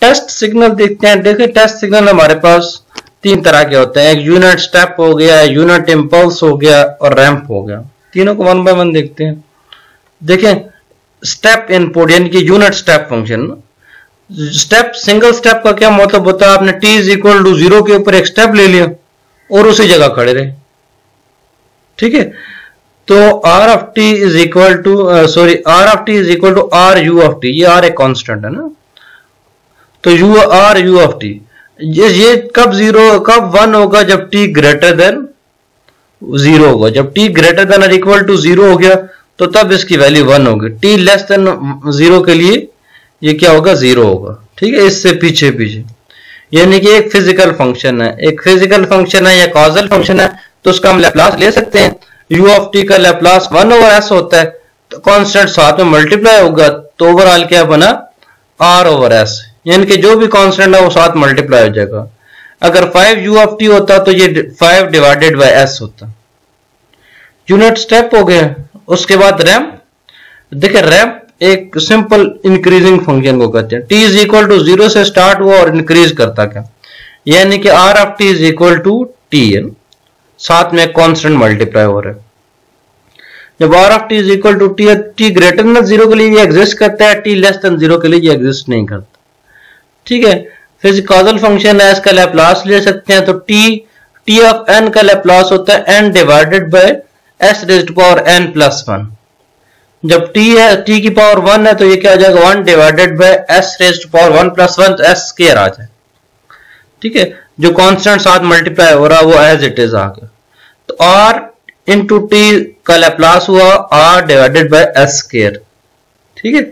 Test signal देखते हैं। देखिए टेस्ट सिग्नल हमारे पास तीन तरह के होते हैं, एक यूनिट स्टेप हो गया, यूनिट इम्पल्स हो गया और रैंप हो गया। तीनों को वन बाय वन देखते हैं। देखें स्टेप इनपुट यानी कि unit step function. Step single step का क्या मतलब होता है, आपने t इज इक्वल टू 0 के ऊपर एक स्टेप ले लिया और उसी जगह खड़े रहे, ठीक है। तो r of t is equal to r of t is equal to r u of t, ये r एक कांस्टेंट है ना, तो r u ऑफ t ये कब 1 होगा, जब t ग्रेटर देन 0 होगा। जब t ग्रेटर देन और इक्वल टू 0 हो गया तो तब इसकी वैल्यू 1 होगी। t लेस देन 0 के लिए ये क्या होगा, 0 होगा, ठीक है। इससे पीछे यानी कि एक फिजिकल फंक्शन है, एक फिजिकल फंक्शन है या कॉजल फंक्शन है, तो उसका हम लैप्लास ले सकते हैं। u ऑफ t का लैप्लास 1 ओवर s होता है, तो कांस्टेंट साथ में मल्टीप्लाई होगा, तो ओवरऑल क्या बना, r ओवर s, यानी कि जो भी कांस्टेंट है वो साथ मल्टीप्लाई हो जाएगा। अगर 5 u ऑफ t होता तो ये 5 डिवाइडेड बाय s होता। यूनिट स्टेप हो गया। उसके बाद रैंप। देखिए रैंप एक सिंपल इंक्रीजिंग फंक्शन को कहते हैं। t इज इक्वल टू 0 से स्टार्ट हुआ और इंक्रीज करता क्या, यानी कि r of t is equal to t, साथ में कांस्टेंट मल्टीप्लाई हो रहा है। जब r of t is equal to t greater than 0 के लिए ये एग्जिस्ट करता है, t लेस देन 0 के लिए ये एग्जिस्ट नहीं करता, ठीक है। फिर कॉजल फंक्शन है, इसका लैप्लास ले सकते हैं, तो t ऑफ n का लैप्लास होता है n divided by s raised to power n plus 1। जब t है, t की पावर 1 है, तो ये क्या आ जाएगा, 1 divided by s raised to power 1 plus 1, s square आ जाए, ठीक है। जो कांस्टेंट साथ मल्टीप्लाई हो रहा है वो एज इट इज आ गया। तो r इंटू t का लैप्लास हुआ r divided by s square, ठीक है।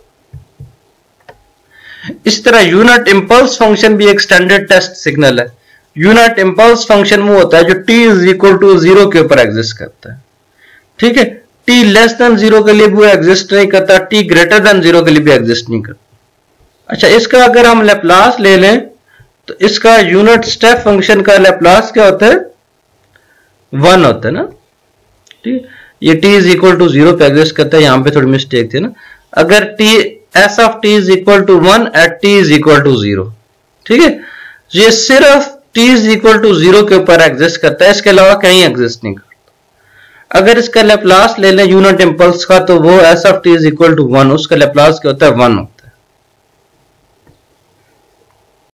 इस तरह यूनिट इंपल्स फंक्शन भी एक स्टैंडर्ड टेस्ट सिग्नल है। यूनिट इंपल्स फंक्शन वो होता है जो t इज इक्वल टू 0 के ऊपर एग्जिस्ट करता है, ठीक है। t लेस देन 0 के लिए भी एग्जिस्ट नहीं करता, t ग्रेटर देन 0 के लिए भी एग्जिस्ट नहीं करता। अच्छा, इसका अगर हम लैप्लास ले लें तो इसका यूनिट स्टेप फंक्शन का लैप्लास क्या होता है, 1 होता है ना, ठीक। ये t इज इक्वल टू 0 पे एग्जिस्ट करता है, यहां पे थोड़ी मिस्टेक थी ना। अगर s of t is equal to 1 at t is equal to 0, ठीक है। ये सिर्फ t इज इक्वल टू 0 के ऊपर एग्जिस्ट करता है, इसके अलावा कहीं एग्जिस्ट नहीं करता। अगर इसका लैप्लास ले लें यूनिट इंपल्स का, तो वो s of t is equal to 1, उसका लैप्लास क्या होता है, 1 होता है।